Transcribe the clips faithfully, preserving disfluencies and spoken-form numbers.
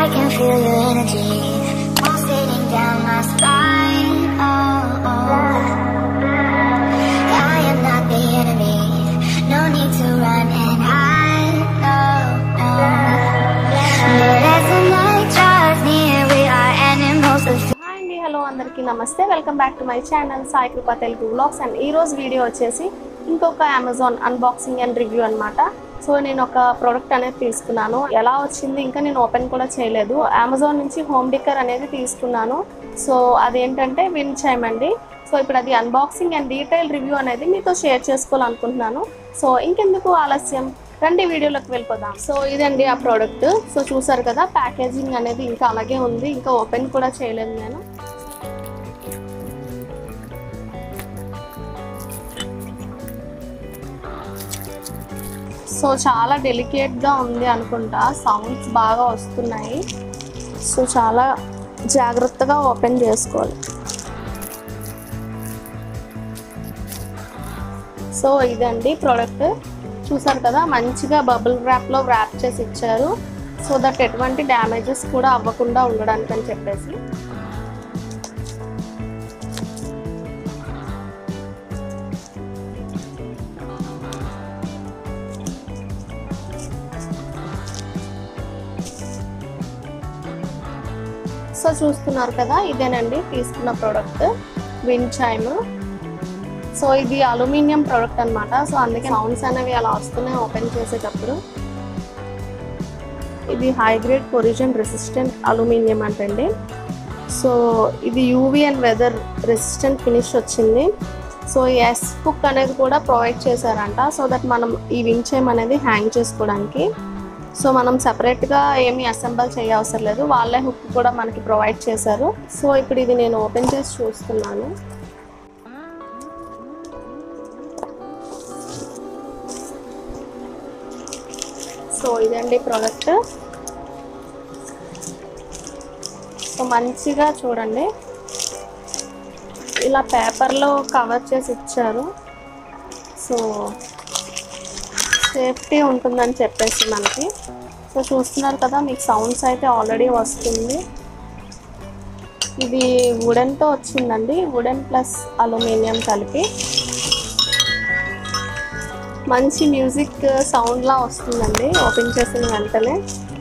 I can feel your energy pulsating down my spine. Oh, oh. I am not the enemy. No need to run and hide. No, no. But as the night draws near, we are animals of. Hi and hello andariki namaste. Welcome back to my channel Saikrupa Telugu vlogs. And ee roju video vachesi inkoka Amazon unboxing and review anamata. So నేను ఒక product అనేది తీసుకున్నాను. ఎలా వచ్చింది ఇంకా నేను open కూడా చేయలేదు. అమెజాన్ నుంచి హోమ్ డెకర్ అనేది తీసుకున్నాను. సో అదేంటంటే విండ్ చైమ్ అండి. సో ఇప్పుడు అది అన్బాక్సింగ్ అండ్ డీటెయిల్ రివ్యూ అనేది మీతో షేర్ చేసుకోవాలనుకుంటున్నాను. సో ఇంకెందుకు ఆలస్యం, రండి వీడియోలోకి వెళ్ళిపోదాం. సో ఇదండి ఆ ప్రోడక్ట్. సో చూసారు కదా, ప్యాకేజింగ్ అనేది ఇంకా అలాగే ఉంది, ఇంకా ఓపెన్ కూడా చేయలేదు నేను. సో చాలా డెలికేట్గా ఉంది అనుకుంటా, సౌండ్స్ బాగా వస్తున్నాయి. సో చాలా జాగ్రత్తగా ఓపెన్ చేసుకోవాలి. సో ఇదండి ప్రోడక్ట్. చూసారు కదా, మంచిగా బబుల్ ర్యాప్లో ర్యాప్ చేసి ఇచ్చారు. సో దట్ ఎటువంటి డ్యామేజెస్ కూడా అవ్వకుండా ఉండడానికి అని చెప్పేసి. సో చూస్తున్నారు కదా, ఇదేనండి తీసుకున్న ప్రోడక్ట్ విండ్ చైమ్. సో ఇది అల్యూమినియం ప్రోడక్ట్ అనమాట. సో అందుకే సౌండ్స్ అనేవి అలా వస్తున్నాయి ఓపెన్ చేసేటప్పుడు. ఇది high grade corrosion resistant aluminium అంటండి. సో ఇది UV and weather resistant finish వచ్చింది. సో ఎస్ హుక్ అనేది కూడా ప్రొవైడ్ చేశారంట, సో దట్ మనం ఈ విండ్ చైమ్ అనేది హ్యాంగ్ చేసుకోవడానికి. సో మనం సెపరేట్గా ఏమీ అసెంబుల్ చేయవసరం లేదు, వాళ్ళే హుక్ కూడా మనకి ప్రొవైడ్ చేశారు. సో ఇప్పుడు ఇది నేను ఓపెన్ చేసి చూస్తున్నాను. సో ఇదండి ప్రోడక్ట్. సో మంచిగా చూడండి, ఇలా పేపర్లో కవర్ చేసి ఇచ్చారు. సో సేఫ్టీ ఉంటుందని చెప్పేసి మనకి. సో చూస్తున్నారు కదా, మీకు సౌండ్స్ అయితే ఆల్రెడీ వస్తుంది. ఇది వుడెన్తో వచ్చిందండి, వుడెన్ ప్లస్ అల్యూమినియం కలిపి. మంచి మ్యూజిక్ సౌండ్లా వస్తుందండి ఓపెన్ చేసిన వెంటనే.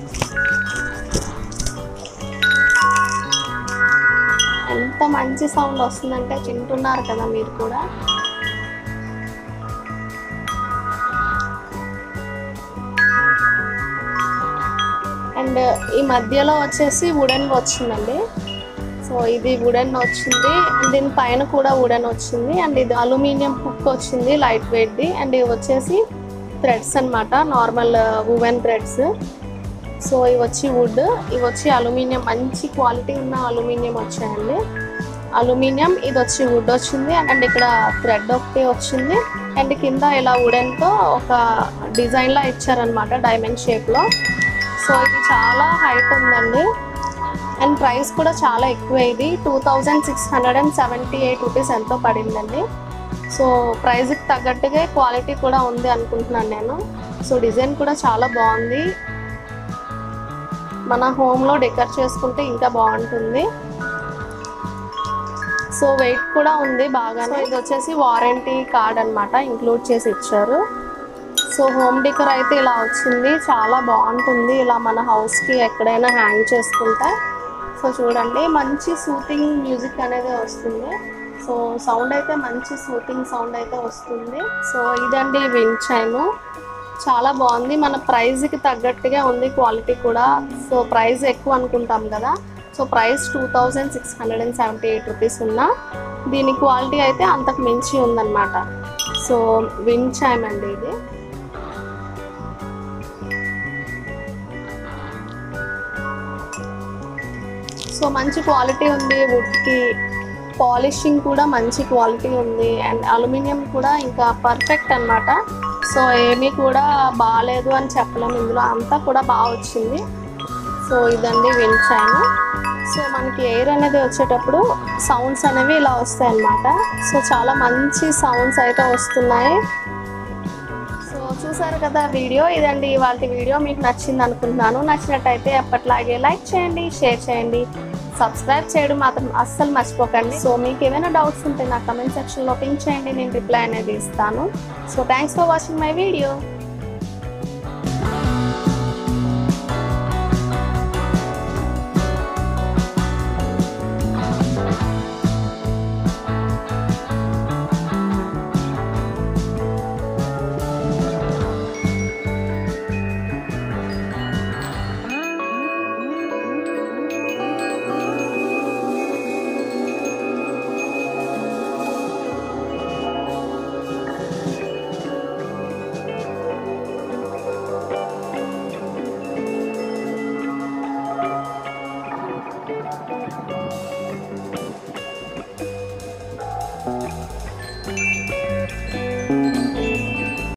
ఎంత మంచి సౌండ్ వస్తుందంటే వింటున్నారు కదా మీరు కూడా. అండ్ ఈ మధ్యలో వచ్చేసి వుడెన్ వచ్చిందండి. సో ఇది వుడెన్ వచ్చింది, అండ్ దీని పైన కూడా వుడెన్ వచ్చింది. అండ్ ఇది అల్యూమినియం హుక్ వచ్చింది, లైట్ వెయిట్ది. అండ్ ఇవి వచ్చేసి థ్రెడ్స్ అనమాట, నార్మల్ వువెన్ థ్రెడ్స్. సో ఇవి వచ్చి వుడ్, ఇవి వచ్చి అల్యూమినియం, మంచి క్వాలిటీ ఉన్న అల్యూమినియం వచ్చాయండి. అల్యూమినియం, ఇది వచ్చి వుడ్ వచ్చింది. అండ్ ఇక్కడ థ్రెడ్ ఒకటి వచ్చింది. అండ్ కింద ఇలా వుడెన్తో ఒక డిజైన్లా ఇచ్చారనమాట, డైమండ్ షేప్లో. సో ఇది చాలా హైట్ ఉందండి, అండ్ ప్రైస్ కూడా చాలా ఎక్కువ. ఇది two thousand six hundred and seventy eight rupees ఎంతో పడిందండి. సో ప్రైస్కి తగ్గట్టుగా క్వాలిటీ కూడా ఉంది అనుకుంటున్నాను నేను. సో డిజైన్ కూడా చాలా బాగుంది, మన హోమ్లో డెకర్ చేసుకుంటే ఇంకా బాగుంటుంది. సో వెయిట్ కూడా ఉంది బాగానే. ఇది వచ్చేసి వారంటీ కార్డ్ అనమాట, ఇంక్లూడ్ చేసి ఇచ్చారు. సో హోమ్ డెకర్ అయితే ఇలా వచ్చింది, చాలా బాగుంటుంది ఇలా మన హౌస్కి ఎక్కడైనా హ్యాంగ్ చేసుకుంటే. సో చూడండి, మంచి సూతింగ్ మ్యూజిక్ అనేది వస్తుంది. సో సౌండ్ అయితే మంచి సూతింగ్ సౌండ్ అయితే వస్తుంది. సో ఇదండి విండ్ చైమ్, చాలా బాగుంది, మన ప్రైస్కి తగ్గట్టుగా ఉంది క్వాలిటీ కూడా. సో ప్రైస్ ఎక్కువ అనుకుంటాం కదా, so price two thousand six hundred and seventy eight rupees ఉన్నా దీని క్వాలిటీ అయితే అంతకు మించి ఉందన్నమాట. సో విండ్ చైమ్ అండి ఇది. సో మంచి క్వాలిటీ ఉంది, వుడ్కి పాలిషింగ్ కూడా మంచి క్వాలిటీ ఉంది. అండ్ అల్యూమినియం కూడా ఇంకా పర్ఫెక్ట్ అనమాట. సో ఏమీ కూడా బాగాలేదు అని చెప్పలేము, ఇందులో అంతా కూడా బాగా వచ్చింది. సో ఇదండి విండ్ చైమ్. సో మనకి ఎయిర్ అనేది వచ్చేటప్పుడు సౌండ్స్ అనేవి ఇలా వస్తాయి అన్నమాట. సో చాలా మంచి సౌండ్స్ అయితే వస్తున్నాయి. సో చూసారు కదా వీడియో, ఇదండి ఇవాళ వీడియో. మీకు నచ్చింది అనుకుంటున్నాను. నచ్చినట్టయితే ఎప్పట్లాగే లైక్ చేయండి, షేర్ చేయండి, సబ్స్క్రైబ్ చేయడం మాత్రం అస్సలు మర్చిపోకండి. సో మీకు ఏమైనా డౌట్స్ ఉంటే నా కమెంట్ సెక్షన్లో పింక్ చేయండి, నేను రిప్లై అనేది ఇస్తాను. So thanks for watching my video.